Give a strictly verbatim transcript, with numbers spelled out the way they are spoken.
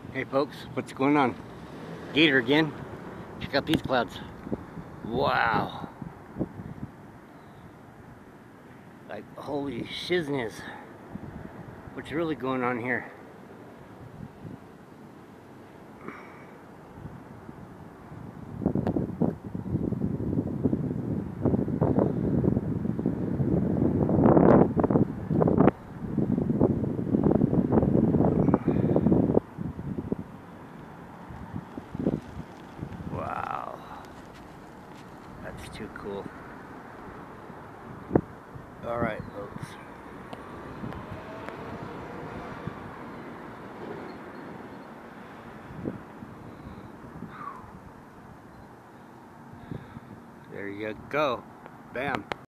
Hey folks, what's going on? Gator again. Check out these clouds. Wow. Like, holy shizness. What's really going on here? Wow. That's too cool. Alright, folks. There you go. Bam.